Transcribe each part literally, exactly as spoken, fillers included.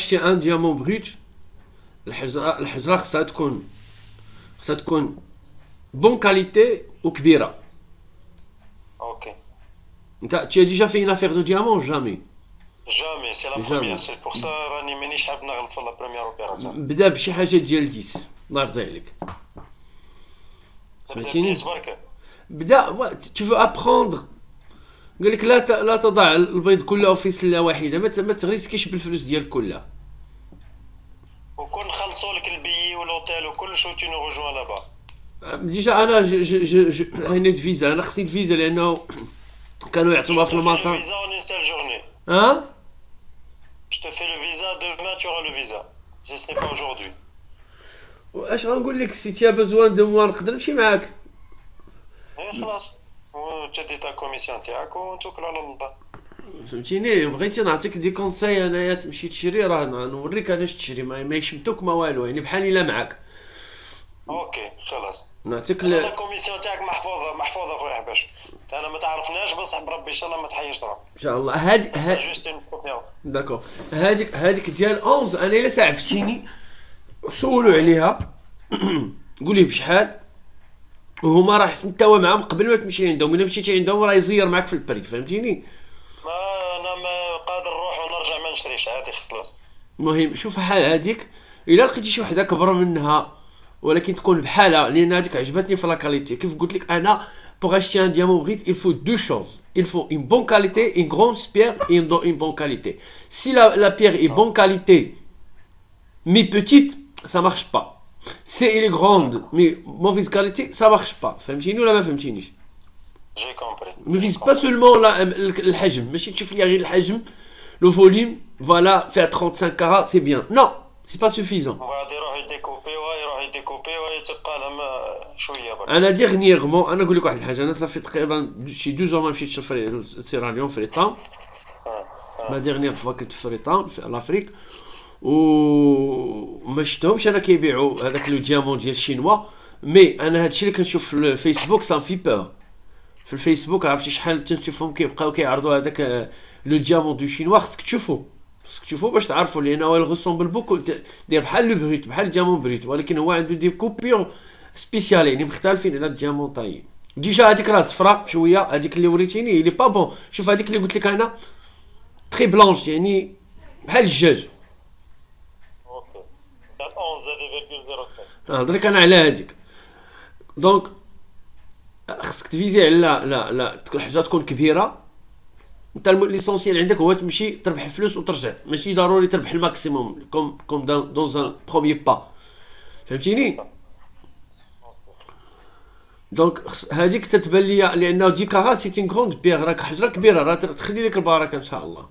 تشري ان ديامون بروت، الحجره الحجره خصها تكون خصها تكون بون كاليتي وكبيره. اوكي. انت tu as déjà fait une affaire de diamant jamais؟ جامي، سي لا بروميير، سي بور سا راني مانيش حاب نغلط في لا بروميير اوبيراسيون. بدا بشي حاجه ديال عشرة، الله يرضي عليك، سمعتيني؟ بدا tu veux apprendre، قال لك لا ت... لا تضع البيض كله في سله واحده، ما ما تغريسكيش بالفلوس ديالك كلها. وكون نخلصوا لك البيي والاوتيل وكل شو تي نو رجوان لابا. ديجا انا ج ج ج هاني فيزا، انا خصني الفيزا لانه كانوا يعطوها في المطار. فيزا اون سيل جورني. ها؟ Je te fais le visa demain, tu auras le visa. Si ce n'est pas aujourd'hui. واش غنقول لك سي تي بزوان دو موا نقدر نمشي معاك؟ اي خلاص، وتدي تا كوميسيون تاعك ونتوكل على الله. فهمتيني؟ بغيتي نعطيك دي كونساي انايا تمشي تشري، راه نوريك علاش تشري، ما يشمتوك ما والو، يعني بحالي لا معاك. اوكي خلاص نعطيك لا الكوميسيون تاعك محفوظه محفوظه خويا حباش، انا ما تعرفناش بصح بربي ان شاء الله ما تحيرش راه ان شاء الله. هاديك داكور، هاديك هاديك ديال احد انا الا سعفتيني سولوا عليها قولي بشحال، وهما راه حسن توا معاهم قبل ما تمشي عندهم، الا مشيتي عندهم راه يزير معاك في البري، فهمتيني؟ ما انا ما قادر نروح ونرجع ما نشريش عادي خلاص. المهم شوف حال هاديك، الا لقيتي شي وحده كبر منها ولكن تكون بحالها، لان هذيك عجبتني في لا كاليتي. كيف قلت لك انا pour acheter un diamant brut il faut deux choses، il faut une bonne qualité, une grosse pierre et une, une bonne qualité. Si la, la pierre est bonne qualité mais petite ça marche pas، si elle est grande mais mauvaise qualité ça marche pas. فهمتيني ولا ما فهمتينيش؟ جي كومبري. ne vise pas seulement la, الحجم، ماشي تشوف لي غير الحجم le volume voilà faire trente-cinq carats c'est bien، non c'est pas suffisant. انا ديغنيغمون انا نقول لك واحد الحاجه، انا صافي تقريبا شي دوز ما مشيتش لسيراليون فريطان، ما ديغنيغ فوا كنت في فريطان في لافريك، و ما شفتهمش انا كيبيعوا هذاك لو ديامون ديال الشينوا، مي انا هادشي اللي كنشوف في الفيسبوك سان في بور. في الفيسبوك عرفتي شحال تنشوفهم كيبقاو كيعرضوا هذاك لو ديامون دو شينوا، خصك تشوفو خصك تشوفو باش تعرفوا، لانه الغوسومبل بوكو داير بحال لو بريت بحال الديامون بريت، ولكن هو عنده دي كوبيور سبيسيال يعني مختلفين على الديامون طاي. ديجا هذيك راه صفراء شويه، هذيك اللي وريتيني لي با بون، شوف هذيك اللي قلت لك انا تري بلونش يعني بحال الدجاج. اوكي احد عشر نهضرك انا على هذيك. دونك خصك تفيزي على لا لا لا الحاجه تكون كبيره، انت ليسونسيال عندك هو تمشي تربح الفلوس وترجع، ماشي ضروري تربح الماكسيموم كوم كوم دون ان بروميي با، فهمتيني؟ دونك هذيك تتبان ليا لانه ديكاها سي تين كروند بيغ، راك حجره كبيره راه تخلي لك البركه ان شاء الله.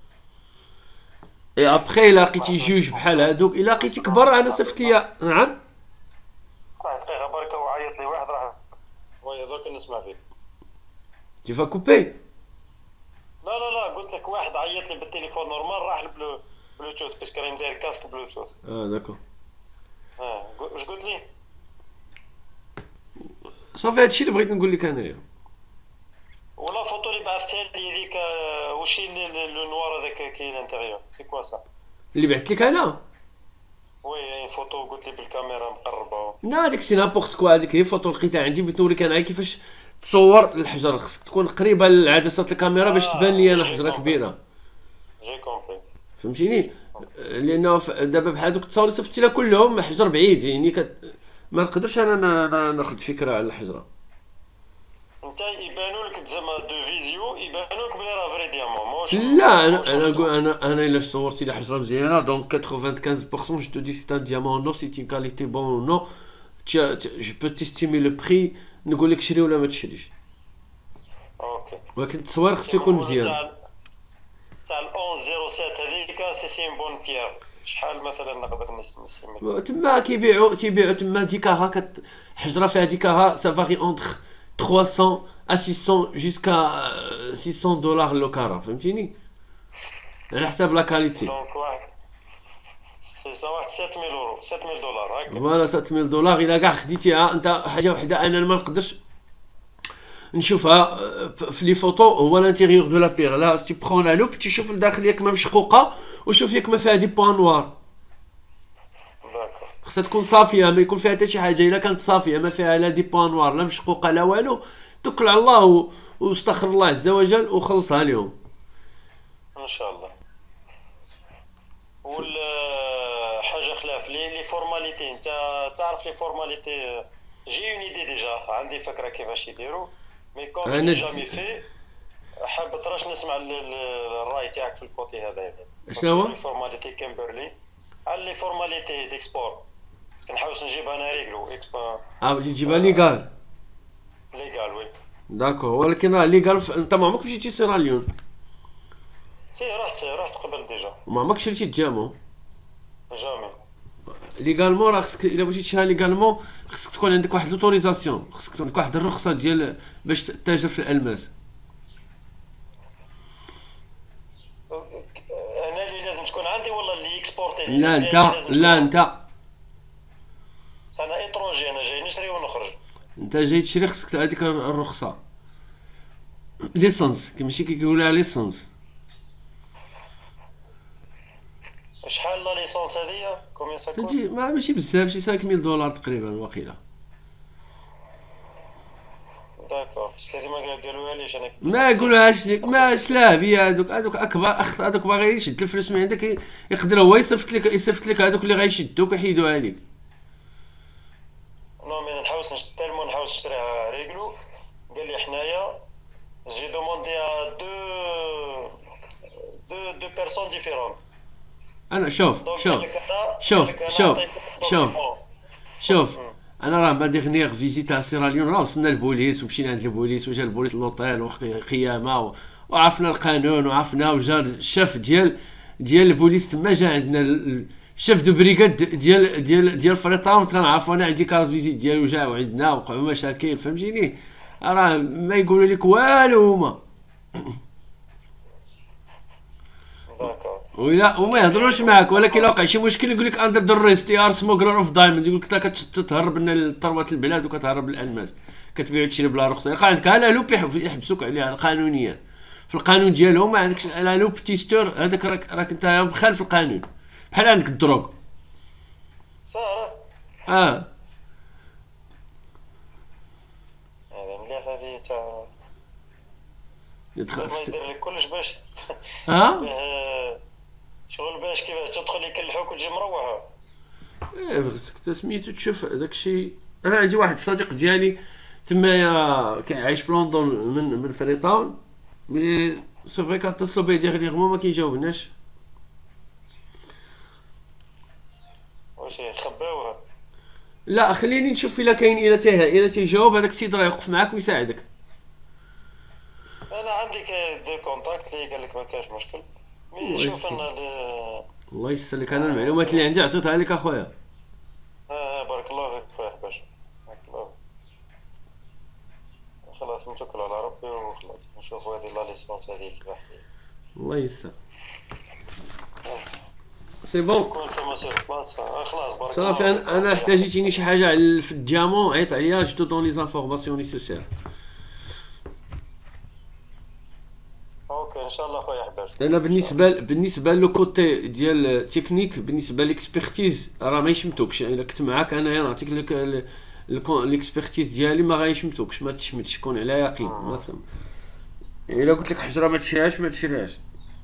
اي ابخي الا لقيتي جوج بحال هادوك، الا لقيتي كبر انا صيفط ليا. نعم اسمع دقيقه بركه وعيط لي واحد راه وي دوك نسمع فيك. تي فا كوبي؟ لا لا لا قلت لك واحد عيط لي بالتليفون نورمال راح البلو بلوتوث باسكو راني داير كاسك بلوتوث. اه داكور. اه واش قلت لي؟ صافي هادشي اللي بغيت نقول لك انايا. ولا فوتو اللي بعثتها لي هذيك واش لو نوار هذاك كاين لانتيريور سي كوا سا؟ اللي بعثت لك انا؟ وي فوتو قلت لي بالكاميرا مقربه. لا هذيك سي نابورت كوا، هذيك هي فوتو لقيتها عندي بغيت نوريك انا كيفاش تصور الحجر، خصك تكون قريبه لعدسه الكاميرا باش تبان لي انا حجره كبيره. جي كومبري فهمتيني؟ لانه دابا بحال هذوك التصاور اللي صيفطتي لها كلهم حجر بعيد، يعني كت... ما نقدرش انا ناخذ فكره على الحجره. انت يبانوا لك زعما دو فيزيو يبانوا لك بلي راه فري ديامون. لا انا انا نقول انا انا الا صورتي لي حجره مزيانه دونك خمسة وثمانين بالمية جو تو دي سي ان ديامون نو سي تين كاليتي بون نو جو بو تيستيمي لو بري، نقول لك شري ولا ما تشريش. اوكي ولكن التصوير خصو يكون مزيان. تاع ال واحد صفر سبعة هذيك سي سي ان بون بيير، شحال مثلا نقدر نسمي تما كيبيعوا تيبيعوا تما ديكاها كت حجره فيها ديكاها سا فاري اونتر ثلاثمية à ستمية jusqu'à ستمية دولار لو كارا، فهمتيني؟ على حساب لا كاليتي. دونك واحد سي واحد سبعمية يورو سبعمية دولار هكا. فوالا سبعمية دولار الا كاع خديتيها انت حاجه وحده انا ما نقدرش نشوفها في لي فوتو هو لانتيريور دو لا بيغ. لا تي برون لا لوب تشوف الداخل ياك ما مشقوقه وشوف ياك ما فيها دي بوان نوار. داكور. خصها تكون صافيه ما يكون فيها حتى شي حاجه. الا كانت صافيه ما فيها لا دي بوان نوار لا مشقوقه لا والو توكل على الله و... واستغفر الله عز وجل وخلصها لهم ان شاء الله. وال حاجه خلاف لي لي فورماليتي، انت تعرف لي فورماليتي. جي اون ايدي ديجا، عندي فكره كيفاش يديروا، مي كوم جو جامي في حاب تراش نسمع الراي تاعك في الكوتي هذا. شنو هو لي فورماليتي كيمبرلي على لي فورماليتي ديكسبور، بس كنحاول نجيبها انا ريغلو اكسبا. اه باش تجيبها ليغال ليغال وي. داكور. ولكن راه ليغال ف... انت ما عمرك مشيتي سيراليون؟ سي رحت رحت قبل ديجا. وما عمرك شريتي تجامو؟ جامي. ليغالمون راه خصك الا بغيتي تشريها ليغالمون خصك تكون عندك واحد لوتوريزاسيون، خصك تكون عندك واحد الرخصه ديال باش تتاجر في الالماس. انا اللي لازم تكون عندي ولا اللي اكسبورتي؟ لا انت لا انت انا ايترونجي، انا جاي نشري ونخرج. انت جاي تشري خصك هذيك الرخصه ليسونس ماشي كيقولوا ليسونس. شحال لا ليسونس هذيا؟ كومبيان سا كوست؟ تجي ما ماشي بزاف، شي خمسة آلاف دولار تقريبا واقيلا. داكور. بس لازم ما قالوها ليش انا ما يقولوهاش لك ما شلابي هذوك هذوك اكبر اخت هذوك باغي يشد الفلوس من عندك يقدر هو يصيفط لك يصيفط لك هذوك اللي غيشدوك ويحيدوها عليك. نو مي نحاول نشتري تالمون نحاول نشريها ريغلو. قال لي حنايا جي دوموندي ا دو دو دو بيرسون ديفيرونت. انا شوف شوف شوف شوف شوف شوف انا راه ما ديغنيغ فيزيت على سيراليون راه وصلنا للبوليس ومشينا عند البوليس وجا البوليس لوطيل وقيامه وعرفنا القانون وعرفنا وجا الشاف ديال ديال البوليس تما جا عندنا الشاف دو بريغاد ديال ديال ديال فريطاون كنعرفو انا عندي كارت فيزيت ديالو جا وعندنا وقعوا مشاكل فهمتيني. راه ما يقولوا لك والو هما ولا وما يهضروش معاك. ولكن الا وقع شي مشكل يقول لك اندر ذا ريست ار سموغلر اوف دايموند، يقول لك انت كتهرب لنا الثروات البلاد وكتهرب الالماس كتبيع وتشري بلا رخصه. يلقى عندك لا لوب يحبسوك عليها قانونيا في القانون ديالهم. ما عندكش لا لوب تيستور هذاك راك راك انت مخالف القانون بحال عندك الدروغ. صح. اه هذا مليح هذه تاع يدخل ما يدير لك كلش باش ها شغل باش كيفاش تدخل يكلحوك وتجي مروحه. ايه خصك سميتو تشوف داكشي. انا عندي واحد الصديق ديالي تمايا كيعيش في لندن من من فريطاون مي سي فري كنتصلو بيه ديغنيغمون ما كيجاوبناش. واش يخباوها؟ لا خليني نشوف الا كاين الا تيه الا تيجاوب هذاك السيد راه يوقف معاك ويساعدك. انا عندي دو كونتاكت اللي قال لك ما كاش مشكل. مي شوف انا الله يسلك انا المعلومات اللي عندي عطيتها لك اخويا. اه بارك الله فيك خويا حباش. بارك الله. خلاص نتوكل على ربي وخلاص نشوفوا هذه لا ليسونس هذه كيفاش. الله يسر. سي بون خلاص بارك صافي. انا انا احتاجيتيني شي حاجه في الجامو عيط عليا جو دون لي زانفورماسيون نيسيسير. اوكي ان شاء الله خويا حباش. انا بالنسبه بالنسبه لو كوتي ديال التكنيك بالنسبه ليكسبيرتيز راه ما يشمتوكش. الا كنت معاك انايا نعطيك لك ليكسبيرتيز ديالي ما غايشمتوكش ما تشمتش كون على يقين. مثلا الا قلت لك حجره ما تشريهاش ما تشريهاش.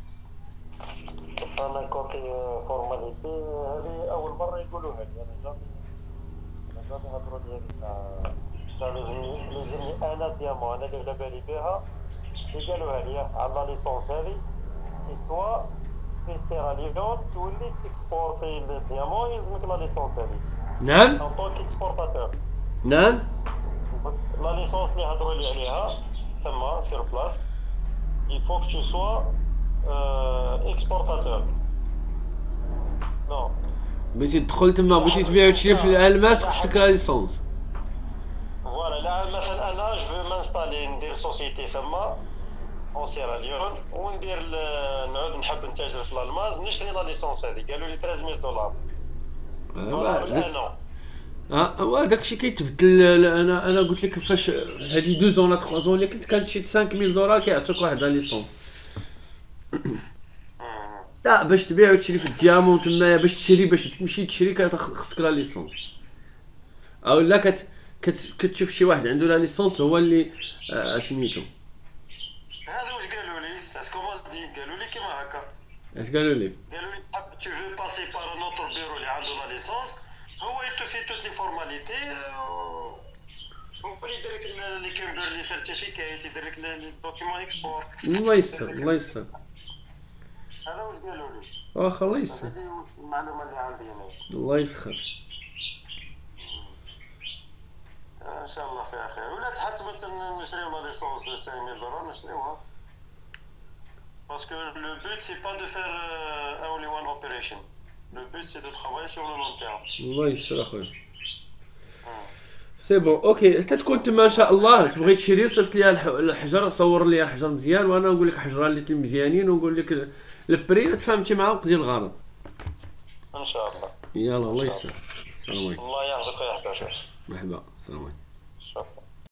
انا كوتي فورماليتي هذه اول مره يقولوها لي. انا جامي انا جامي هضروا لي هذه تاع لازمني لازمني انا ديامون انا اللي على بالي بها اللي قالوها لي على لا ليسونس هذه. سي توا في سيراليون تولي تكسبورتي الديامون يلزمك لا ليسونس هذه. نعم ان طونك اكسبورتاتور. نعم لا ليسونس اللي هضروا لي عليها ثما سير بلاص il faut que tu sois euh, exportateur. نو بغيتي تدخل تما بغيتي تبيع وتشري في الالماس خصك ليسونس. فوالا لا مثلا انا جو مانستالي ندير سوسيتي ثما اون سيراليون وندير نعود نحب نتاجر في الالماس نشري لا ليسونس هذه. قالوا لي ثلاثة آلاف دولار. اه هو داك الشيء كيتبدل. انا انا قلت لك فاش هذه دو زون ولا تخوا زون اللي كنت كنشي خمسة آلاف دولار كيعطيك واحد لا ليسونس. لا باش تبيع وتشري في الديامون تمايا، باش تشري باش تمشي تشري خصك لا ليسونس. او لا كت كت كتشوف شي واحد عنده لا ليسونس هو اللي آه سميتو. هذا واش قالوا لي اسكو دي قالوا لي كيما هكا. اش قالوا لي؟ قالوا لي tu veux passer par un autre bureau اللي عنده لا ليسونس، هو il te fait toutes les formalités هو اللي يدير لك اللي كيدير لي سيرتيفيكات، يدير لك لي دوكيمون اكسبور. الله يسر الله يسر. هذا واش قالوا لي. واخا الله يسر. هذه المعلومه اللي عندي انا. الله يسخر. ان شاء الله فيها خير. ولا تحتمت نشريو لا ليسونس دو خمسة آلاف دولار نشريوها. باسكو لو بوت سي با دو فير ان اونلي وان اوبيريشن. لو بوت سي دو ترافاي سور لو لون تيرم. الله يسر اخويا. سي بون اوكي. حتى تكون تما ان شاء الله تبغي تشري صيفط لي الحجر، صور لي الحجر مزيان وانا نقول لك حجره اللي مزيانين ونقول لك البري تفهمتي معاه وقضي الغرض. ان شاء الله. يلا الله يسر. السلام عليكم. الله يعطيك يا حبيبي. مرحبا السلام عليكم. شكرا.